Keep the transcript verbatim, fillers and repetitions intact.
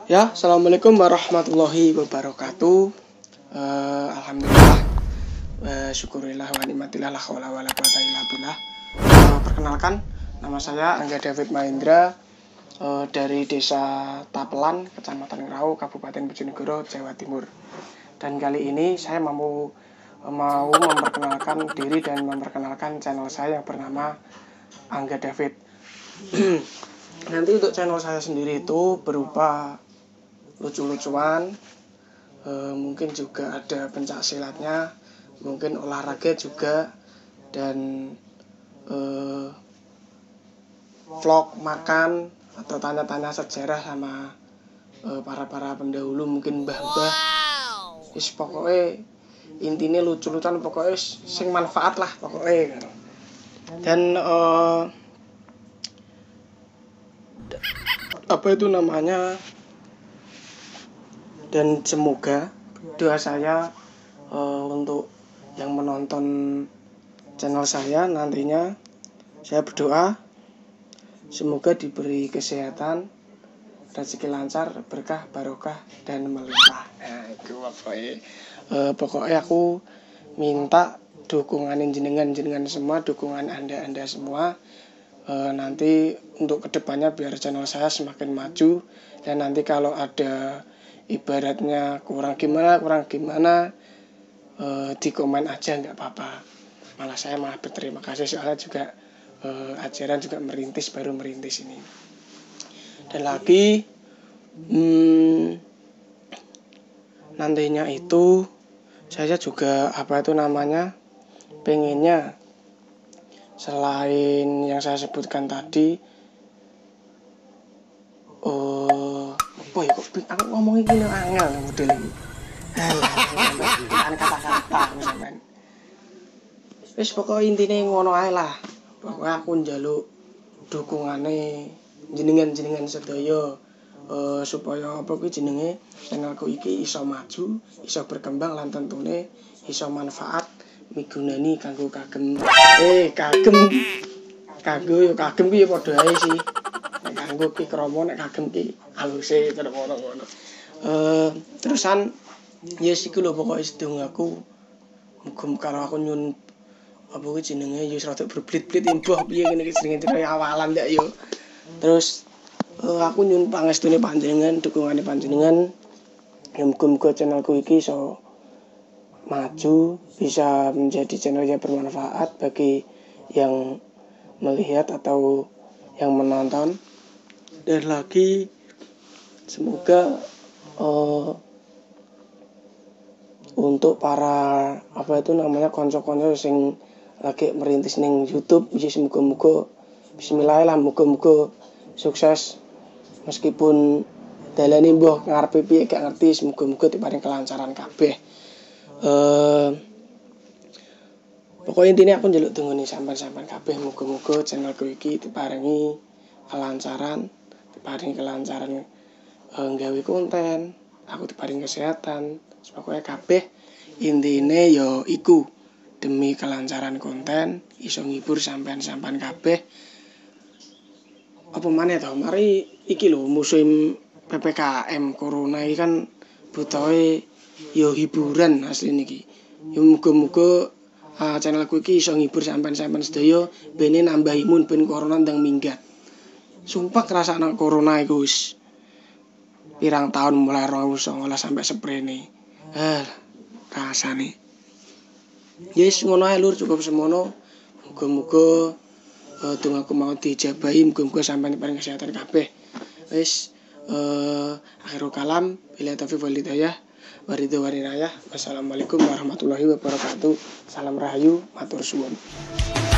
Ya, assalamualaikum warahmatullahi wabarakatuh. Eh, Alhamdulillah, eh, syukurillah wa nikmatillah la haula wala quwata illa billah. Eh, perkenalkan, nama saya Angga David Mahendra eh, dari Desa Tapelan, Kecamatan Ngerau, Kabupaten Bojonegoro, Jawa Timur. Dan kali ini saya mau mau memperkenalkan diri dan memperkenalkan channel saya yang bernama Angga David. Nanti untuk channel saya sendiri itu berupa lucu-lucuan, e, mungkin juga ada pencak silatnya, mungkin olahraga juga, dan e, vlog makan atau tanya-tanya sejarah sama e, para-para pendahulu, mungkin mbah-mbah. Is pokoknya intinya lucu-lucuan, pokoknya sing manfaat lah pokoknya. Dan e, apa itu namanya, dan semoga doa saya uh, untuk yang menonton channel saya nantinya, saya berdoa semoga diberi kesehatan, rezeki lancar, berkah, barokah, dan melimpah. Nah, itu pokoknya uh, pokoknya aku minta dukungan jenengan jenengan semua, dukungan anda anda semua. Uh, nanti untuk kedepannya biar channel saya semakin maju, dan nanti kalau ada ibaratnya kurang gimana kurang gimana uh, di komen aja, nggak apa-apa, malah saya malah berterima kasih, soalnya juga uh, ajaran juga merintis baru merintis ini. Dan lagi hmm, nantinya itu saya juga apa itu namanya pengennya, selain yang saya sebutkan tadi, uh, apa ya kok aku ngomongin gini angel model ini. Halah, kata-kata sampean. Wis pokoknya intinya ngono ae lah. Pokoknya aku njaluk dukungane jenengan-jenengan sedaya uh, supaya apa kuwi jenenge channelku iki iso maju, iso berkembang, lan tentune iso manfaat migunani kanggo kagem eh kagem kanggo yo kagem ki padha ae sih. Nek kanggo ki krama, nek kagem ki aluse kaya ngono-ngono. Eh terusan yes iku lho pokoke sedongaku, muga karo aku nyun apa kuwi jenenge yo rada berblit-blit imbuh piye ngene iki jenenge cerita awalan ndak yo. Terus uh, aku nyun pangestune panjenengan, dukungane panjenengan, ya muga-muga channelku iki iso maju, bisa menjadi channel yang bermanfaat bagi yang melihat atau yang menonton. Dan lagi semoga uh, untuk para apa itu namanya konco-konco sing lagi merintis ning YouTube, ya semoga-moga bismillah lah, moga-moga sukses meskipun dalane mbah ngarepe piye gak ngerti, semoga-moga diparing kelancaran kabeh. Eh pokoknya intinya aku njaluk dongane sampean-sampean kabeh, moga-moga channelku iki diparingi kelancaran, diparingi kelancaran eh, nggawe konten, aku diparingi kesehatan, pokoknya kabeh intine yo iku demi kelancaran konten, iso ngibur sampean-sampean kabeh. Apa maneh to, mari iki lho musim P P K M corona iki kan butuhe yo hiburan asli niki. Yo muga-muga uh, channelku iki iso ngibur sampean-sampean sedaya, bene nambah imun ben corona ndang minggat. Sumpah ngrasakno corona iku wis pirang tahun mulai dua ribu sembilan belas sampai seprene. Eh, rasane. Yes, ngono ae lur, cukup semono. Muga-muga uh, dongaku mau dijabahi, muga-muga sampeyan paring kesehatan kabeh. Wis uh, akhirul kalam, bila taufiq wal hidayah, waridho warinayah. Wassalamualaikum warahmatullahi wabarakatuh. Salam rahayu, matur suwun.